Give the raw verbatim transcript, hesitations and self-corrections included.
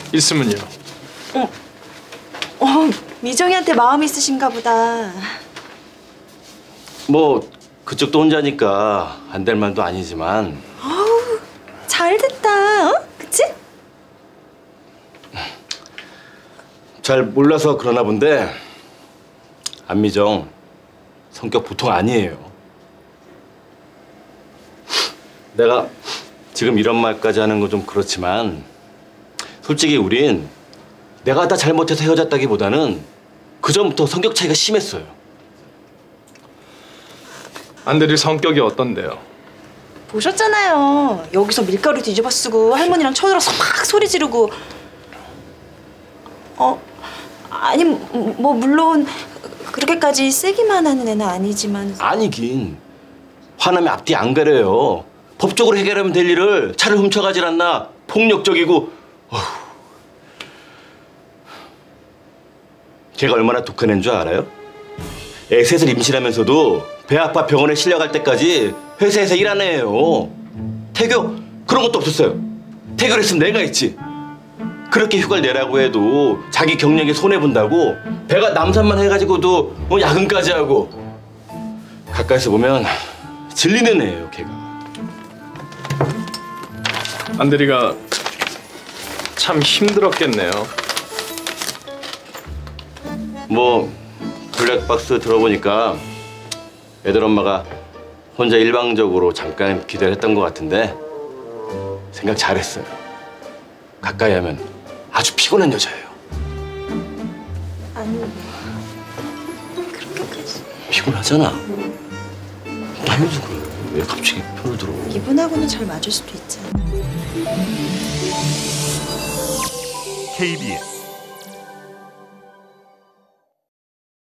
있으면요. 어, 어 미정이한테 마음 있으신가 보다. 뭐 그쪽도 혼자니까 안 될 만도 아니지만. 어우, 잘 됐다. 어? 그치? 잘 몰라서 그러나 본데 안미정 성격 보통 아니에요. 내가 지금 이런 말까지 하는 건 좀 그렇지만 솔직히 우린 내가 다 잘못해서 헤어졌다기보다는 그전부터 성격 차이가 심했어요. 안대리 성격이 어떤데요? 보셨잖아요. 여기서 밀가루 뒤집어 쓰고 할머니랑 쳐들어서 막 소리 지르고. 어, 아니 뭐 물론 그렇게까지 세기만 하는 애는 아니지만. 아니긴. 화나면 앞뒤 안 가려요. 법적으로 해결하면 될 일을 차를 훔쳐가질 않나. 폭력적이고. 어휴. 걔가 얼마나 독한 애인 줄 알아요? 애 셋을 임신하면서도 배 아파 병원에 실려갈 때까지 회사에서 일하는 애예요. 태교 그런 것도 없었어요. 태교를 했으면 내가 했지. 그렇게 휴가를 내라고 해도 자기 경력에 손해본다고 배가 남산만 해가지고도 뭐 야근까지 하고. 가까이서 보면 질리는 애예요, 걔가. 안대리가 참 힘들었겠네요. 뭐 블랙박스 들어보니까 애들 엄마가 혼자 일방적으로 잠깐 기대를 했던 것 같은데 생각 잘했어요. 가까이 하면 아주 피곤한 여자예요. 아니 그렇게까지. 피곤하잖아. 당연히 그래. 왜 갑자기 편을 들어. 이분하고는 잘 맞을 수도 있잖아. 케이비에스